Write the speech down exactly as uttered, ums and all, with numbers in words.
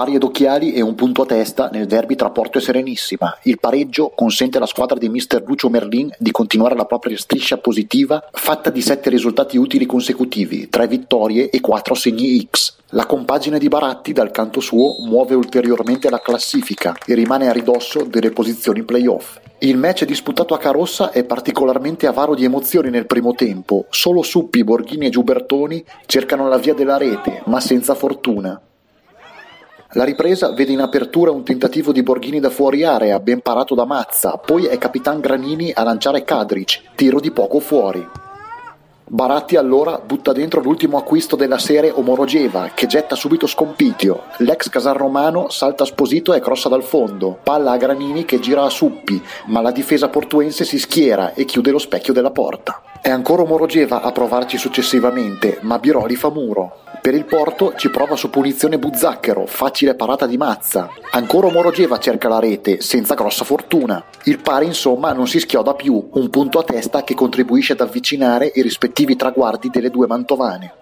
pari ed occhiali e un punto a testa nel derby tra Porto e Serenissima. Il pareggio consente alla squadra di mister Lucio Merlin di continuare la propria striscia positiva fatta di sette risultati utili consecutivi, tre vittorie e quattro segni X. La compagine di Baratti dal canto suo muove ulteriormente la classifica e rimane a ridosso delle posizioni playoff. Il match disputato a Carossa è particolarmente avaro di emozioni nel primo tempo. Solo Suppi, Borghini e Giubertoni cercano la via della rete, ma senza fortuna. La ripresa vede in apertura un tentativo di Borghini da fuori area, ben parato da Mazza, poi è Capitan Granini a lanciare Kadric, tiro di poco fuori. Baratti allora butta dentro l'ultimo acquisto della serie Omorogeva, che getta subito Scompitio. L'ex Casarromano salta Sposito e crossa dal fondo, palla a Granini che gira a Suppi, ma la difesa portuense si schiera e chiude lo specchio della porta. È ancora Omorogeva a provarci successivamente, ma Biroli fa muro. Per il Porto ci prova su punizione Buzzacchero, facile parata di Mazza. Ancora Omorogeva cerca la rete, senza grossa fortuna. Il pari insomma non si schioda più, un punto a testa che contribuisce ad avvicinare i rispettivi traguardi delle due mantovane.